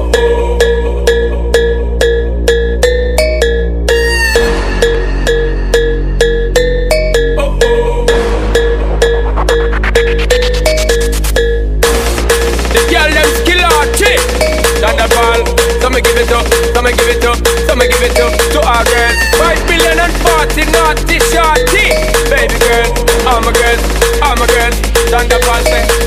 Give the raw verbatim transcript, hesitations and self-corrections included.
me give it up, so me give it up, so me give it up to our girls. Five billion and forty naughty shorty. Baby girl, all my girls, all my girls. Thunderball say